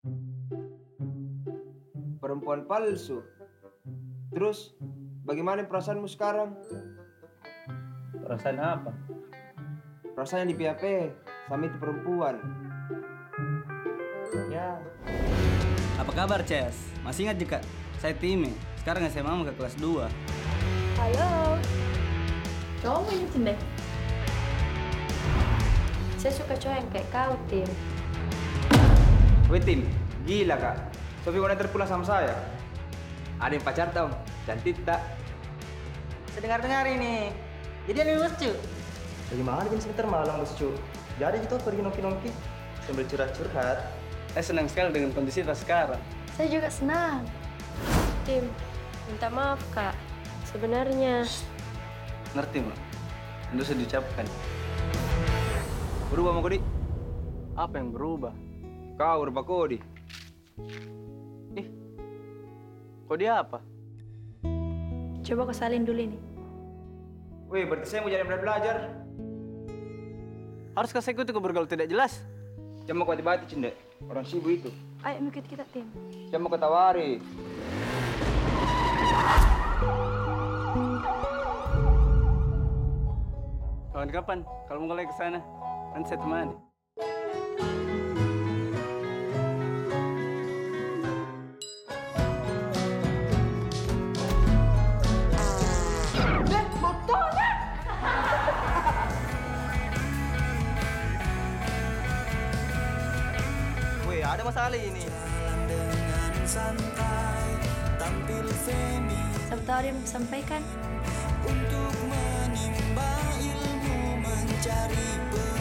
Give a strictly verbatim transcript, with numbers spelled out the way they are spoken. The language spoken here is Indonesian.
Perempuan palsu. Terus, bagaimana perasaanmu sekarang? Perasaan apa? Perasaan yang di P H P sama itu perempuan. Ya. Apa kabar, Ces? Masih ingat juga? Saya Time. Sekarang S M A ke kelas dua. Halo. Kamu punya Tim? Saya suka cowok yang kayak kau, Tim. Weh Tim, gila kak. Sofi mau nanti pulang sama saya. Ada yang pacar tau, cantik tak? Saya dengar-dengar ini. Jadi ini bos cu. Bagaimana jam sekitar malam bos cu? Jadi gitu pergi nongki-nongki sambil curhat-curhat. Saya senang sekali dengan kondisi kita sekarang. Saya juga senang. Tim, minta maaf kak. Sebenarnya Ngerti, Mbak? Itu sudah diucapkan. Berubah mau Kodi? Apa yang berubah? Kau berubah Kodi. Ih, kok dia apa? coba kau salin dulu ini. Weh, berarti saya mau jadi belajar. Haruskah saya ikut ke bergaul tidak jelas? Cuma kau tiba-tiba cendek. Orang sibuk itu. Ayo ikut kita, Tim. Cuma kau tawari. Kapan-kapan, kalau mau mulai ke sana, nanti saya temani. Weh, ada masalah ini. Siapa tahu dia mau sampaikan. Untuk menimba ilmu mencari